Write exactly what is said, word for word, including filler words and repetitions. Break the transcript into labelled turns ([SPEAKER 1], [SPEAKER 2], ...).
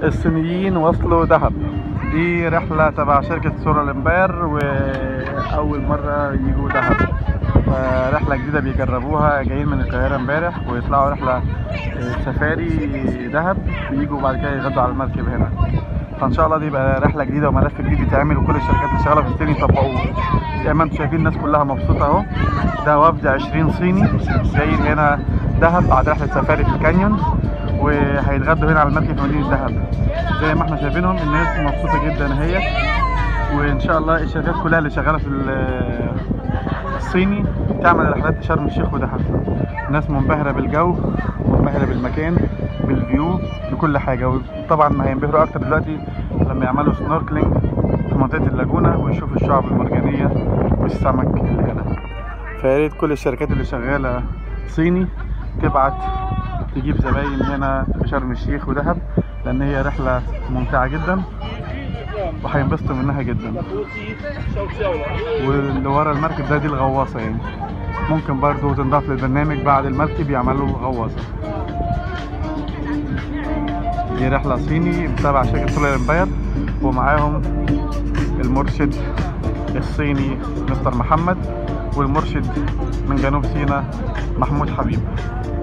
[SPEAKER 1] الصينيين وصلوا دهب. دي رحلة تبع شركة سورا لمبير، وأول مرة يجوا دهب، فرحلة جديدة بيجربوها. جايين من القاهرة امبارح ويطلعوا رحلة سفاري دهب، ويجوا بعد كده يغدوا على المركب هنا. فإن شاء الله دي يبقى رحلة جديدة وملف جديد يتعمل، وكل الشركات اللي شغالة في الصين يطبقوه. زي ما انتم شايفين الناس كلها مبسوطة اهو. ده وفد عشرين صيني جايين هنا دهب بعد رحلة سفاري في الكانيون، وهيتغدوا هنا على المركب في مدينة دهب. زي ما احنا شايفينهم الناس مبسوطة جدا اهي. وان شاء الله الشركات كلها اللي شغالة في الصيني تعمل رحلات لشرم الشيخ ودهب. الناس منبهرة بالجو، منبهرة بالمكان، بالفيو، بكل حاجة. وطبعا هينبهروا اكتر دلوقتي لما يعملوا سنوركلينج في منطقة اللاجونة ويشوفوا الشعب المرجانية والسمك اللي هنا. فياريت كل الشركات اللي شغالة صيني تبعت تجيب زباين هنا في شرم الشيخ ودهب، لان هي رحلة ممتعة جدا وهينبسطوا منها جدا. واللي ورا المركب ده دي الغواصة، يعني ممكن برضو تنضاف للبرنامج بعد المركب يعملوا غواصة. دي رحلة صيني تبع شركة سورا لمبير، ومعاهم المرشد الصيني مستر محمد، والمرشد من جنوب سيناء محمود حبيب.